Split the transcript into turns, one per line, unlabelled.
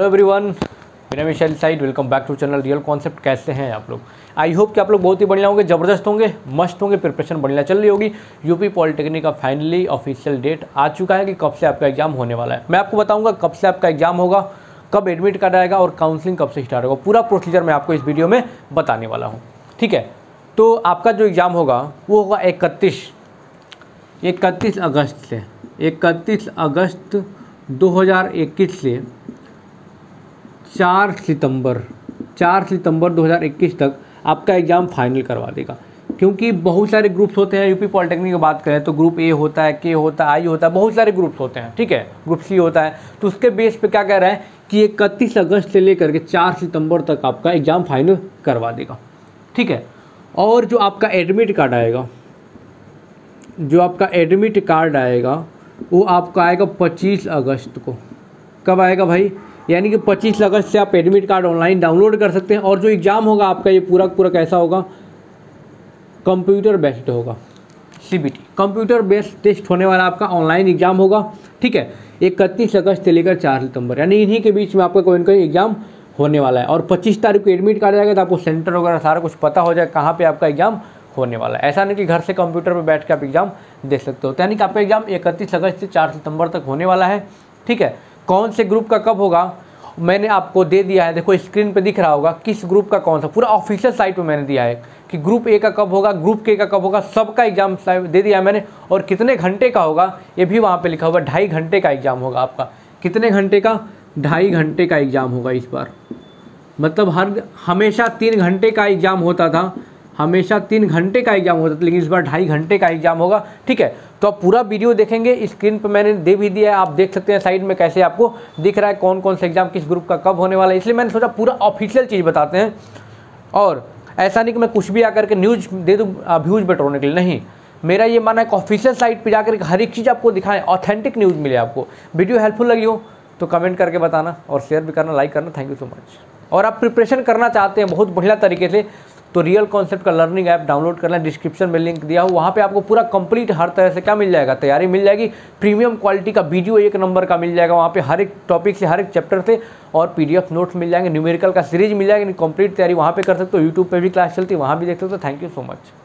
Hello everyone, मेरा विशाल साइड, welcome back to channel real concept. कैसे हैं आप लोग? आई होप कि आप लोग बहुत ही बढ़िया होंगे, ज़बरदस्त होंगे, मस्त होंगे। प्रिपरेशन बढ़िया चल रही होगी। यूपी पॉलिटेक्निक का फाइनली ऑफिशियल डेट आ चुका है कि कब से आपका एग्जाम होने वाला है। मैं आपको बताऊंगा कब से आपका एग्जाम होगा, कब एडमिट कार्ड आएगा और काउंसलिंग कब से स्टार्ट होगा। पूरा प्रोसीजर मैं आपको इस वीडियो में बताने वाला हूँ, ठीक है। तो आपका जो एग्ज़ाम होगा वो होगा 31 अगस्त से, 31 अगस्त 2021 से 4 सितंबर 2021 तक आपका एग्ज़ाम फाइनल करवा देगा। क्योंकि बहुत सारे ग्रुप्स होते हैं, यूपी पॉलिटेक्निक की बात करें तो ग्रुप ए होता है, के होता है, आई होता है, बहुत सारे ग्रुप्स होते हैं, ठीक है। ग्रुप सी होता है। तो उसके बेस पे क्या कह रहा है कि 31 अगस्त से लेकर के 4 सितंबर तक आपका एग्ज़ाम फाइनल करवा देगा, ठीक है। और जो आपका एडमिट कार्ड आएगा, वो आपका आएगा 25 अगस्त को। कब आएगा भाई? यानी कि 25 अगस्त से आप एडमिट कार्ड ऑनलाइन डाउनलोड कर सकते हैं। और जो एग्ज़ाम होगा आपका ये पूरा कैसा होगा? कंप्यूटर बेस्ड होगा, CBT कंप्यूटर बेस्ड टेस्ट होने वाला आपका ऑनलाइन एग्ज़ाम होगा, ठीक है। 31 अगस्त से लेकर 4 सितंबर, यानी इन्हीं के बीच में आपका कोई ना कोई एग्ज़ाम होने वाला है। और 25 तारीख को एडमिट कार्ड आएगा तो आपको सेंटर वगैरह सारा कुछ पता हो जाए कहाँ पर आपका एग्ज़ाम होने वाला है। ऐसा नहीं कि घर से कंप्यूटर पर बैठ के आप एग्ज़ाम दे सकते हो। यानी कि आपका एग्ज़ाम 31 अगस्त से 4 सितंबर तक होने वाला है, ठीक है। कौन से ग्रुप का कब होगा मैंने आपको दे दिया है, देखो स्क्रीन पे दिख रहा होगा किस ग्रुप का कौन सा, पूरा ऑफिशियल साइट पे मैंने दिया है कि ग्रुप ए का कब होगा, ग्रुप के का कब होगा, सबका एग्जाम दे दिया है मैंने। और कितने घंटे का होगा ये भी वहाँ पे लिखा होगा। 2.5 घंटे का एग्जाम होगा आपका। कितने घंटे का? 2.5 घंटे का एग्जाम होगा इस बार। मतलब हमेशा 3 घंटे का एग्जाम होता था, हमेशा 3 घंटे का एग्जाम होता था, लेकिन इस बार 2.5 घंटे का एग्जाम होगा, ठीक है। तो आप पूरा वीडियो देखेंगे, स्क्रीन पर मैंने दे भी दिया है, आप देख सकते हैं साइड में कैसे आपको दिख रहा है कौन कौन से एग्जाम किस ग्रुप का कब होने वाला है। इसलिए मैंने सोचा पूरा ऑफिशियल चीज़ बताते हैं। और ऐसा नहीं कि मैं कुछ भी आकर के न्यूज़ दे दूँ व्यूज़ बटोरने के लिए, नहीं। मेरा ये मानना है कि ऑफिशियल साइट पर जाकर हर एक चीज़ आपको दिखाएं, ऑथेंटिक न्यूज़ मिले आपको। वीडियो हेल्पफुल लगी हो तो कमेंट करके बताना और शेयर भी करना, लाइक करना। Thank you so much. और आप प्रिपरेशन करना चाहते हैं बहुत बढ़िया तरीके से तो रियल कॉन्सेप्ट का लर्निंग ऐप डाउनलोड करना, डिस्क्रिप्शन में लिंक दिया हो, वहाँ पे आपको पूरा कंप्लीट हर तरह से क्या मिल जाएगा, तैयारी मिल जाएगी। प्रीमियम क्वालिटी का वीडियो 1 नंबर का मिल जाएगा वहाँ पे, हर एक टॉपिक से, हर एक चैप्टर से। और PDF नोट्स मिल जाएंगे, न्यूमेरिकल का सीरीज मिल जाएगी। कंप्लीट तैयारी वहाँ पे कर सकते हो। यूट्यूब पे भी क्लास चलती है, वहाँ भी देख सकते हो। Thank you so much.